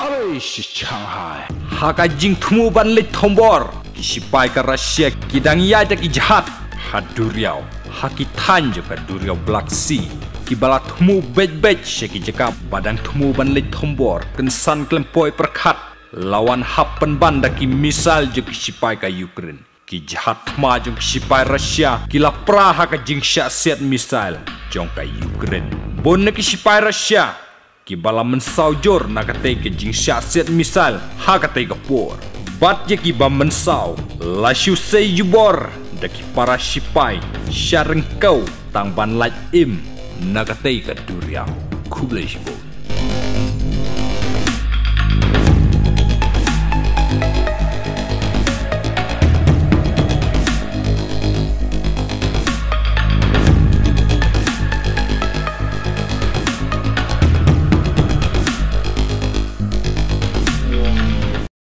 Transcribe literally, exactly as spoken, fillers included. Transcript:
Alish Shanghai haka jing thumu ban le thombor kisipai ka Russia kidang ya ki jhad haduriau haki thanj ka duriau Black Sea ki bala thumu bej-bej sheki jeka badang thumu ban le thombor kensan klempoi perkhat lawan happen banda ki misal je kisipai ka Ukraine ki jhad thma jong kisipai Russia kila praha ka jing sya set misal jong ka Ukraine bon kisipai Russia ki bala mensau jor na kate ke jing sya set misal ha kate ka por bat je ki ba mensau la shu sei jubor da ki para sipai syareng kau tang ban laj im na kate ka duriau kublai